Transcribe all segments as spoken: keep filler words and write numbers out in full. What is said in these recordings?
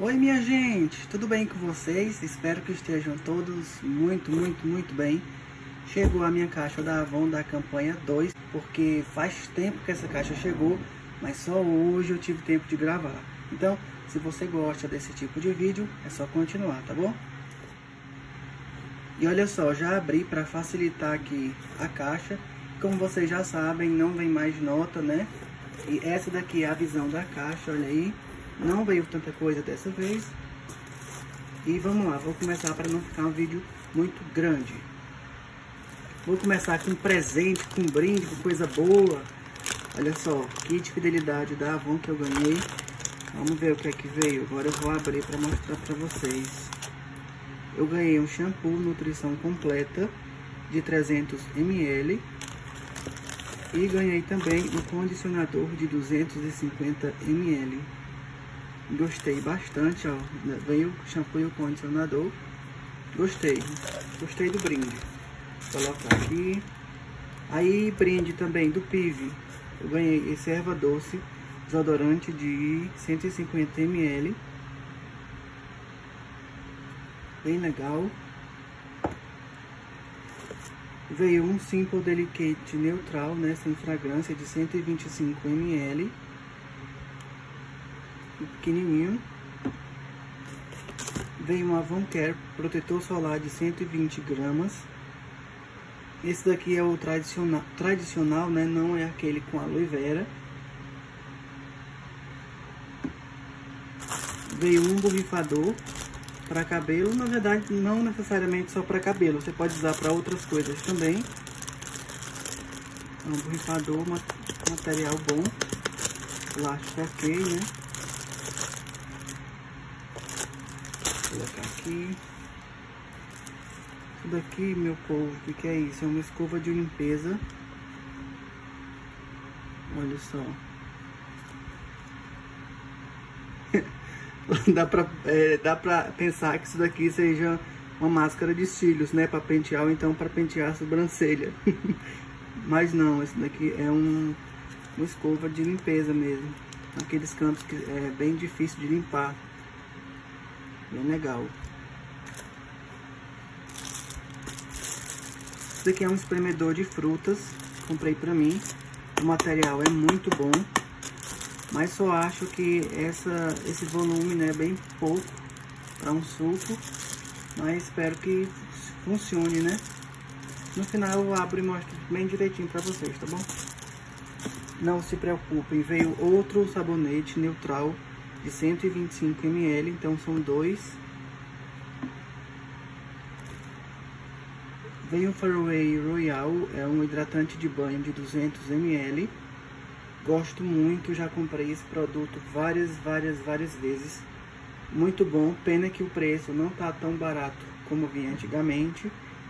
Oi minha gente, tudo bem com vocês? Espero que estejam todos muito, muito, muito bem. Chegou a minha caixa da Avon da campanha dois, porque faz tempo que essa caixa chegou, mas só hoje eu tive tempo de gravar. Então, se você gosta desse tipo de vídeo, é só continuar, tá bom? E olha só, já abri para facilitar aqui a caixa. Como vocês já sabem, não vem mais nota, né? E essa daqui é a visão da caixa, olha aí. Não veio tanta coisa dessa vez. E vamos lá, vou começar para não ficar um vídeo muito grande. Vou começar com presente, com brinde, com coisa boa. Olha só, kit fidelidade da Avon que eu ganhei. Vamos ver o que é que veio. Agora eu vou abrir para mostrar para vocês. Eu ganhei um shampoo nutrição completa de trezentos mililitros. E ganhei também um condicionador de duzentos e cinquenta mililitros. Gostei bastante, ó. Veio o shampoo e o condicionador. Gostei. Gostei do brinde. Vou colocar aqui. Aí, brinde também do P I V. Eu ganhei esse erva doce desodorante de cento e cinquenta mililitros. Bem legal. Veio um Simple Delicate neutral, né, sem fragrância, de cento e vinte e cinco mililitros. Pequenininho. Veio um Avon Care protetor solar de cento e vinte gramas. Esse daqui é o tradicional, tradicional, né, não é aquele com aloe vera. Veio um borrifador para cabelo, na verdade não necessariamente só para cabelo, você pode usar para outras coisas também. É um borrifador, material bom, plástico ok, né? Vou colocar aqui. Isso daqui, meu povo, o que, que é isso? É uma escova de limpeza. Olha só. Dá pra, é, dá pra pensar que isso daqui seja uma máscara de cílios, né? Pra pentear ou então pra pentear a sobrancelha. Mas não, isso daqui é um, uma escova de limpeza mesmo. Aqueles cantos que é bem difícil de limpar. Bem legal. Isso daqui é um espremedor de frutas. Comprei pra mim. O material é muito bom. Mas só acho que essa, esse volume, né, é bem pouco para um suco. Mas espero que funcione, né? No final eu abro e mostro bem direitinho para vocês, tá bom? Não se preocupem, veio outro sabonete neutral de cento e vinte e cinco mililitros, então são dois. Veio um Fairway Royal, é um hidratante de banho de duzentos mililitros. Gosto muito, já comprei esse produto várias, várias, várias vezes. Muito bom, pena que o preço não tá tão barato como vinha antigamente.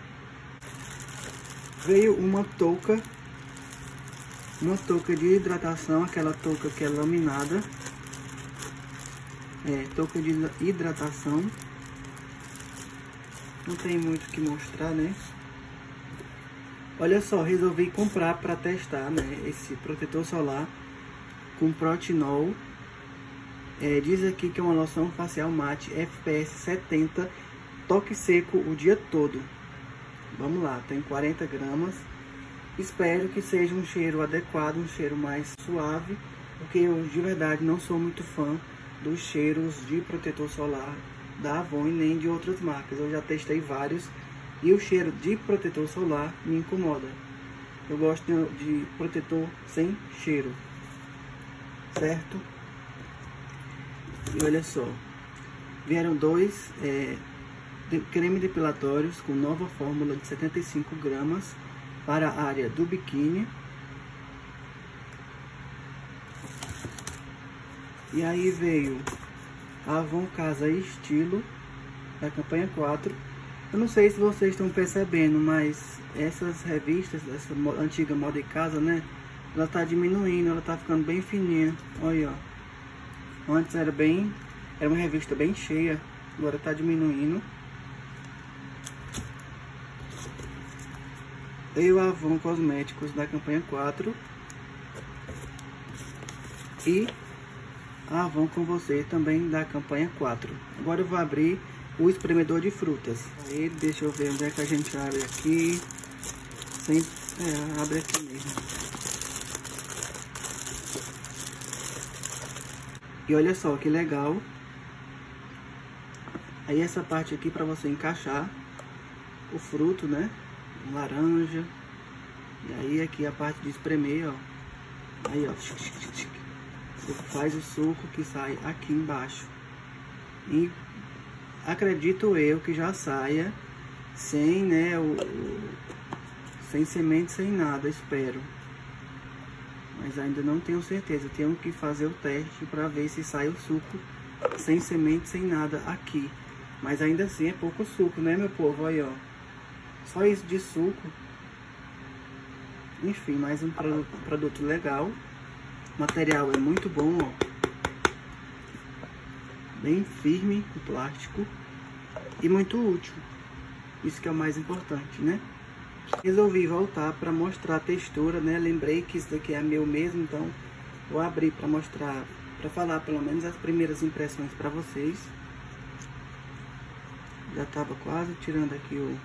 Veio uma touca, uma touca de hidratação, aquela touca que é laminada. É, touca de hidratação. Não tem muito o que mostrar, né? Olha só, resolvi comprar para testar, né, esse protetor solar com protinol. É, diz aqui que é uma loção facial mate F P S setenta, toque seco o dia todo. Vamos lá, tem quarenta gramas. Espero que seja um cheiro adequado, um cheiro mais suave, porque eu de verdade não sou muito fã dos cheiros de protetor solar da Avon e nem de outras marcas. Eu já testei vários. E o cheiro de protetor solar me incomoda. Eu gosto de, de protetor sem cheiro. Certo? E olha só. Vieram dois é, de, creme depilatórios com nova fórmula de setenta e cinco gramas para a área do biquíni. E aí veio a Avon Casa Estilo da campanha quatro. Eu não sei se vocês estão percebendo, mas essas revistas, essa antiga Moda e Casa, né? Ela tá diminuindo, ela tá ficando bem fininha. Olha, ó. Antes era bem... Era uma revista bem cheia. Agora tá diminuindo. Eu Avon Cosméticos da campanha quatro. E Avon com você também da campanha quatro. Agora eu vou abrir o espremedor de frutas. Aí, deixa eu ver onde é que a gente abre aqui. Sem, é, abre aqui mesmo. E olha só que legal. Aí essa parte aqui para você encaixar o fruto, né? Laranja. E aí aqui a parte de espremer, ó. Aí, ó. Você faz o suco que sai aqui embaixo. E acredito eu que já saia sem, né, o, o, sem semente, sem nada, espero. Mas ainda não tenho certeza. Tenho que fazer o teste para ver se sai o suco sem semente, sem nada aqui. Mas ainda assim é pouco suco, né, meu povo? Aí, ó. Só isso de suco. Enfim, mais um produto, produto legal. O material é muito bom, ó. Bem firme o plástico. E muito útil. Isso que é o mais importante, né? Resolvi voltar para mostrar a textura, né? Lembrei que isso daqui é meu mesmo, então vou abrir para mostrar, para falar pelo menos as primeiras impressões para vocês. Já tava quase tirando aqui o,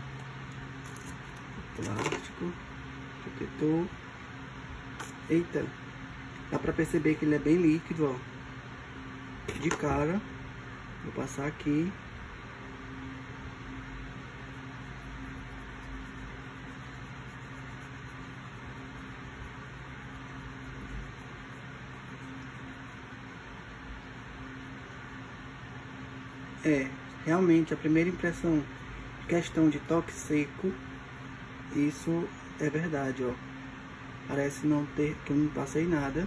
o plástico, protetor. Eita, dá para perceber que ele é bem líquido, ó. De cara, vou passar aqui. É, realmente a primeira impressão, questão de toque seco, isso é verdade, ó. Parece não ter, que eu não passei nada.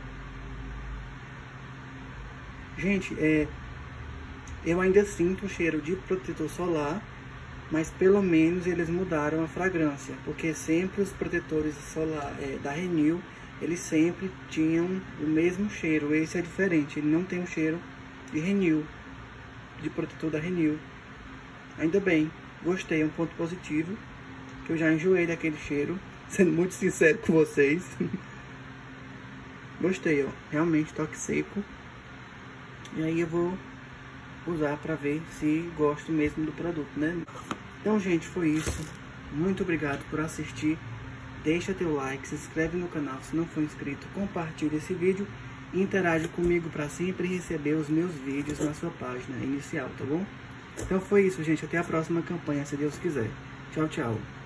Gente, é, eu ainda sinto o cheiro de protetor solar, mas pelo menos eles mudaram a fragrância, porque sempre os protetores solar é, da Renew, eles sempre tinham o mesmo cheiro. Esse é diferente, ele não tem um cheiro de Renew, de protetor da Renew. Ainda bem, gostei, é um ponto positivo, que eu já enjoei daquele cheiro, sendo muito sincero com vocês. Gostei, ó, realmente toque seco. E aí eu vou usar pra ver se gosto mesmo do produto, né? Então, gente, foi isso. Muito obrigado por assistir. Deixa teu like, se inscreve no canal se não for inscrito, compartilha esse vídeo e interage comigo para sempre receber os meus vídeos na sua página inicial, tá bom? Então foi isso, gente. Até a próxima campanha, se Deus quiser. Tchau, tchau.